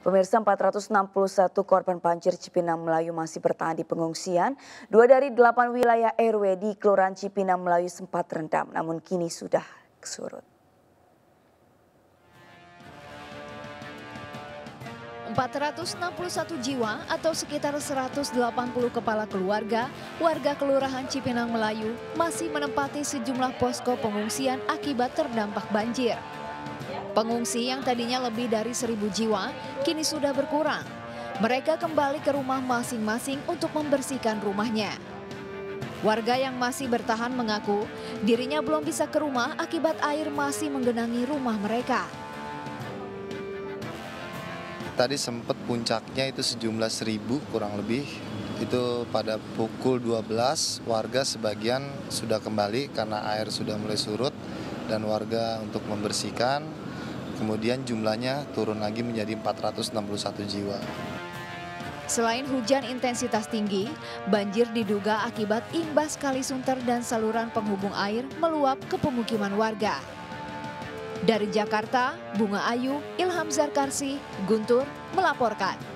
Pemirsa, 461 korban banjir Cipinang Melayu masih bertahan di pengungsian. 2 dari 8 wilayah RW di Kelurahan Cipinang Melayu sempat terendam, namun kini sudah surut. 461 jiwa atau sekitar 180 kepala keluarga warga Kelurahan Cipinang Melayu masih menempati sejumlah posko pengungsian akibat terdampak banjir. Pengungsi yang tadinya lebih dari 1.000 jiwa kini sudah berkurang. Mereka kembali ke rumah masing-masing untuk membersihkan rumahnya. Warga yang masih bertahan mengaku dirinya belum bisa ke rumah akibat air masih menggenangi rumah mereka. Tadi sempat puncaknya itu sejumlah 1.000 kurang lebih. Itu pada pukul 12 warga sebagian sudah kembali karena air sudah mulai surut dan warga untuk membersihkan. Kemudian jumlahnya turun lagi menjadi 461 jiwa. Selain hujan intensitas tinggi, banjir diduga akibat imbas kali sunter dan saluran penghubung air meluap ke pemukiman warga. Dari Jakarta, Bunga Ayu, Ilham Zarkarsi, Guntur melaporkan.